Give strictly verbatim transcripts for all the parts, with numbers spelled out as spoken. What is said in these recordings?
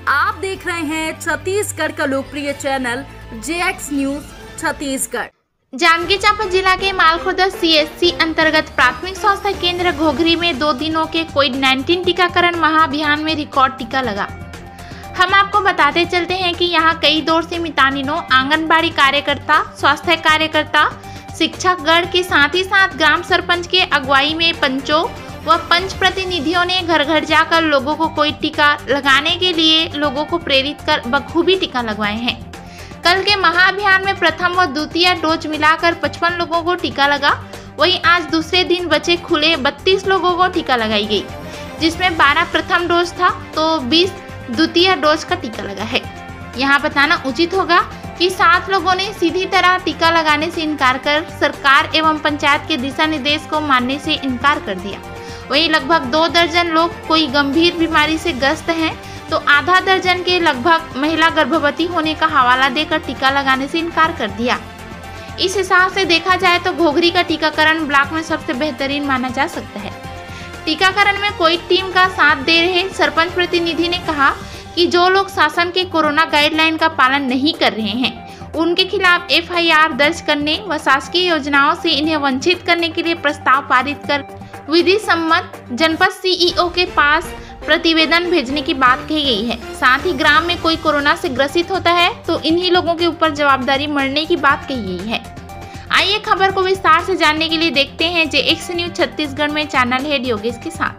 आप देख रहे हैं छत्तीसगढ़ का लोकप्रिय channel J X news Chhattisgarh. Janjgir Champa जिला के मालखुर्द सी एस सी अंतर्गत प्राथमिक स्वास्थ्य केंद्र घोघरी में दो दिनों के कोविड नाइन्टीन टीकाकरण महाअभियान में रिकॉर्ड टीका लगा। हम आपको बताते चलते हैं कि यहां कई दौर से मितानिनों, आंगनबाड़ी कार्यकर्ता, स्वास्थ्य कार्यकर्ता, शिक्षकगण के साथ ही साथ ग्राम सरपंच के अगुवाई में पंचों व पंच प्रतिनिधियों ने घर घर जाकर लोगों को कोविड टीका लगाने के लिए लोगों को प्रेरित कर बखूबी टीका लगवाए हैं। कल के महाअभियान में प्रथम व द्वितीय डोज मिलाकर पचपन लोगों को टीका लगा। वहीं आज दूसरे दिन बचे खुले बत्तीस लोगों को टीका लगाई गई, जिसमें बारह प्रथम डोज था तो बीस द्वितीय डोज का टीका लगा है। यहाँ बताना उचित होगा कि सात लोगों ने सीधी तरह टीका लगाने से इनकार कर सरकार एवं पंचायत के दिशा निर्देश को मानने से इनकार कर दिया। वहीं लगभग दो दर्जन लोग कोई गंभीर बीमारी से ग्रस्त हैं, तो आधा दर्जन के लगभग महिला गर्भवती होने का हवाला देकर टीका लगाने से इनकार कर दिया। इस हिसाब से देखा जाए तो घोघरी का टीकाकरण ब्लॉक में सबसे बेहतरीन माना जा सकता है। टीकाकरण में कोई टीम का साथ दे रहे सरपंच प्रतिनिधि ने कहा कि जो लोग शासन के कोरोना गाइडलाइन का पालन नहीं कर रहे हैं, उनके खिलाफ एफ आई आर दर्ज करने व शासकीय योजनाओं से इन्हें वंचित करने के लिए प्रस्ताव पारित कर विधि सम्मत जनपद सी ई ओ के पास प्रतिवेदन भेजने की बात कही गई है। साथ ही ग्राम में कोई कोरोना से ग्रसित होता है तो इन्हीं लोगों के ऊपर जवाबदारी मरने की बात कही गई है। आइए खबर को विस्तार से जानने के लिए देखते हैं जे एक्स न्यूज छत्तीसगढ़ में चैनल हेड योगेश के साथ।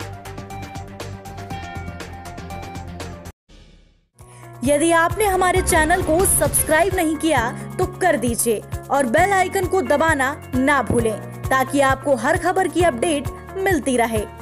यदि आपने हमारे चैनल को सब्सक्राइब नहीं किया तो कर दीजिए और बेल आइकन को दबाना ना भूलें ताकि आपको हर खबर की अपडेट मिलती रहे।